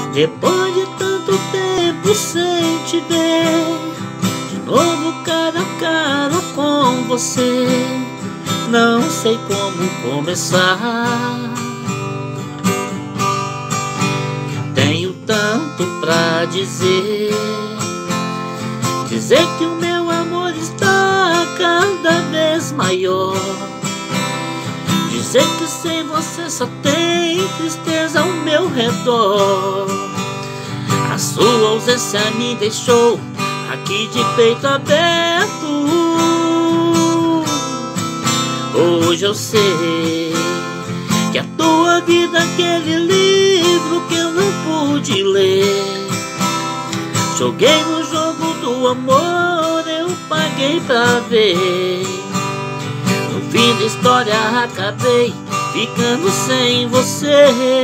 Depois de tanto tempo sem te ver, de novo cara a cara com você, não sei como começar. Tenho tanto pra dizer que o meu amor está cada vez maior, dizer que sem você só tem tristeza ao meu redor. A sua ausência me deixou aqui de peito aberto. Hoje eu sei que a tua vida é aquele livro que eu não pude ler. Joguei no jogo do amor, eu paguei pra ver. No fim da história acabei ficando sem você.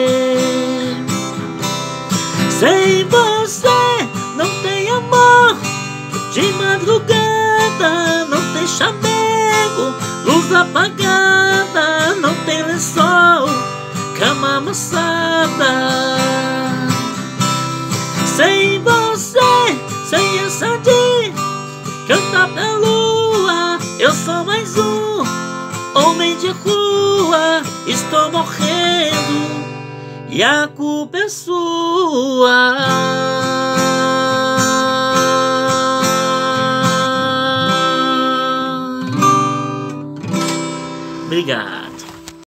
Sem você não tem amor, de madrugada não tem chamego, luz apagada, não tem lençol, cama amassada. Sem você, sem essa de cantar pra lua, eu sou mais um homem de rua, estou morrendo e a culpa é sua. Obrigado.